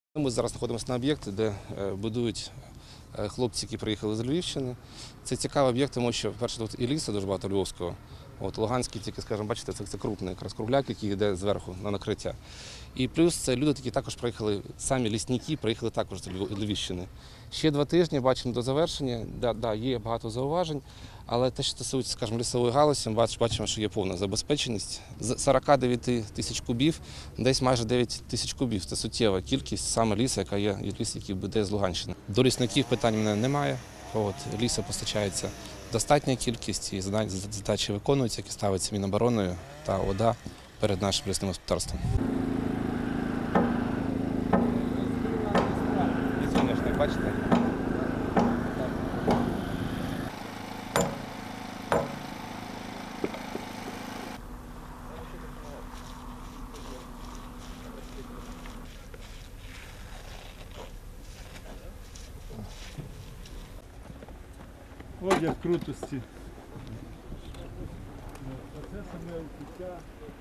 Ми зараз знаходимося на об'єкті, де будують хлопці, які приїхали з Львівщини. Це цікавий об'єкт, тому що, перше, тут і лісу дуже багато львовського. Луганський, тільки, скажімо, бачите, це крупний якраз кругляк, який йде зверху на накриття. І плюс це люди, які також приїхали, самі лісники, приїхали також з Львівщини. Ще 2 тижні, бачимо, до завершення, є багато зауважень, але те, що стосується, скажімо, лісової галузі, бачимо, що є повна забезпеченість. З 49 тисяч кубів, десь майже 9 тисяч кубів. Це суттєва кількість саме лісу, яка є ліс, який буде з Луганщини. До лісників питань в мене немає. Лісу постачається достатня кількість і задачі виконуються, які ставляться Мінобороною та ОДА перед нашим лісним господарством. Соняшник, бачите? Одяг крутості. Оце саме укриття.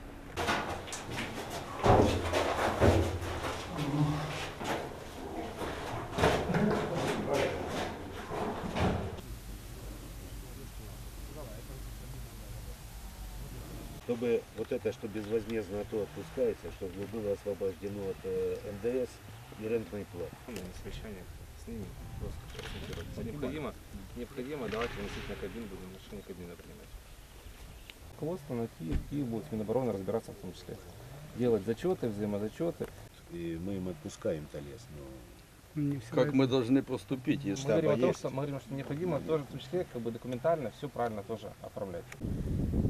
Чтобы вот это, что безвозмездно то отпускается, чтобы было освобождено от НДС и рентной платы. Совещание с ними просто консультироваться. Необходимо давайте выносить на Кабмин, будем решение Кабмина принимать. Руководство на Киев будет с Минобороны разбираться в том числе. Делать зачеты, взаимозачеты. И мы им отпускаем-то лес, но... Как мы должны поступить, Мы если говорим о том, что необходимо тоже в том числе документально все правильно тоже оформлять.